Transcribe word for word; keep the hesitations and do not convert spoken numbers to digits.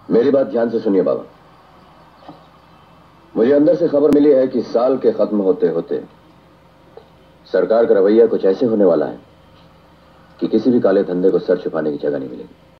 मेरी बात ध्यान से सुनिए बाबा। मुझे अंदर से खबर मिली है कि साल के खत्म होते होते सरकार का रवैया कुछ ऐसे होने वाला है कि किसी भी काले धंधे को सर छुपाने की जगह नहीं मिलेगी।